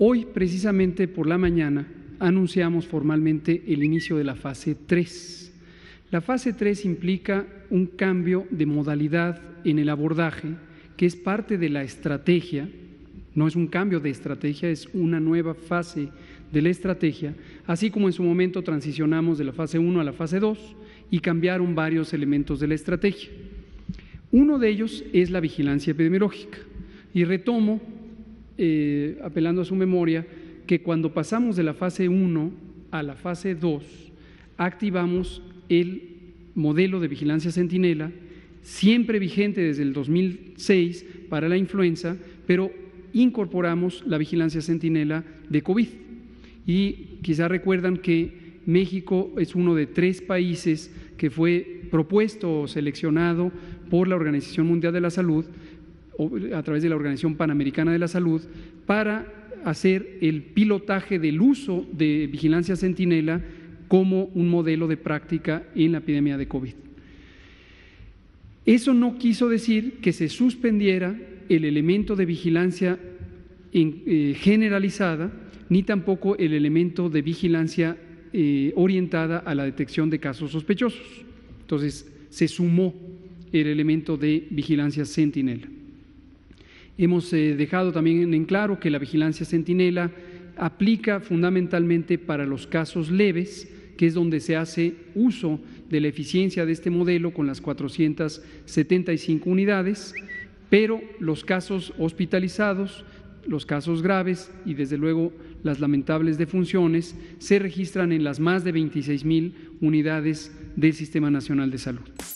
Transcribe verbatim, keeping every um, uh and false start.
Hoy, precisamente por la mañana, anunciamos formalmente el inicio de la fase tres. La fase tres implica un cambio de modalidad en el abordaje, que es parte de la estrategia, no es un cambio de estrategia, es una nueva fase de la estrategia, así como en su momento transicionamos de la fase uno a la fase dos y cambiaron varios elementos de la estrategia. Uno de ellos es la vigilancia epidemiológica. Y retomo, eh, apelando a su memoria, que cuando pasamos de la fase uno a la fase dos, activamos el modelo de vigilancia centinela, siempre vigente desde el dos mil seis para la influenza, pero incorporamos la vigilancia centinela de COVID. Y quizá recuerdan que México es uno de tres países que fue propuesto o seleccionado por la Organización Mundial de la Salud, a través de la Organización Panamericana de la Salud, para hacer el pilotaje del uso de vigilancia centinela como un modelo de práctica en la epidemia de COVID. Eso no quiso decir que se suspendiera el elemento de vigilancia en, eh, generalizada, ni tampoco el elemento de vigilancia eh, orientada a la detección de casos sospechosos. Entonces, se sumó el elemento de vigilancia centinela. Hemos eh, dejado también en claro que la vigilancia centinela aplica fundamentalmente para los casos leves, que es donde se hace uso de la eficiencia de este modelo con las cuatrocientas setenta y cinco unidades, pero los casos hospitalizados, los casos graves y desde luego las lamentables defunciones se registran en las más de veintiséis mil unidades del Sistema Nacional de Salud.